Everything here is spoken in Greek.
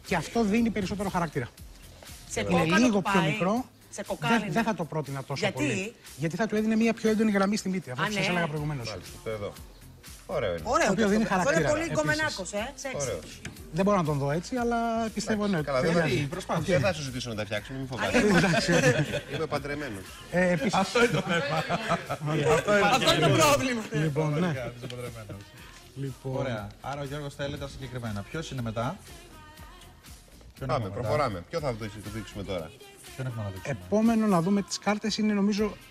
Και αυτό δίνει περισσότερο χαρακτήρα. Είναι λίγο πιο μικρό. Σε κοκάλινο. Δεν θα το πρότεινα τόσο πολύ. Γιατί? Γιατί θα του έδινε μια πιο έντονη γραμμή στη μύτη. Αυτό που σας έλεγα προηγουμένως. Εδώ. Ωραίο είναι. Ωραίο οποίο δίνει αυτό χαρακτήρα, είναι πολύ επίσης. γκομενάκος, σεξι. Δεν μπορώ να τον δω έτσι, αλλά πιστεύω ναι. Καλά, δεν θα σου ζητήσω να τα φτιάξουμε, μην φοβάσαι. Είμαι παντρεμένος. Αυτό είναι το θέμα. Αυτό είναι το πρόβλημα. Λοιπόν, ναι. Ωραία. Άρα ο Γιώργος θέλει τα συγκεκριμένα. Ποιος είναι μετά? Πάμε, προχωράμε. Ποιο θα το δείξουμε τώρα? Ποιον έχουμε να δείξουμε? Επόμενο να δούμε τις κάρτες είναι νομίζω